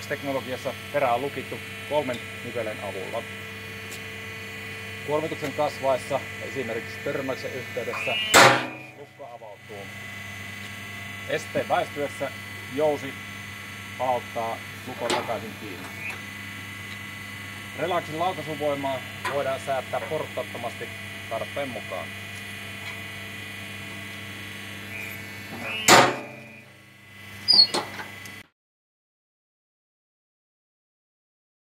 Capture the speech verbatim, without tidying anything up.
U-teknologiassa perä on lukittu kolmen nivelen avulla. Kuormituksen kasvaessa, esimerkiksi törmäyksen yhteydessä, lukko avautuu. Esteen väistyessä jousi auttaa lukon takaisin kiinni. Relaksin laukaisuvoimaa voidaan säätää portaattomasti tarpeen mukaan.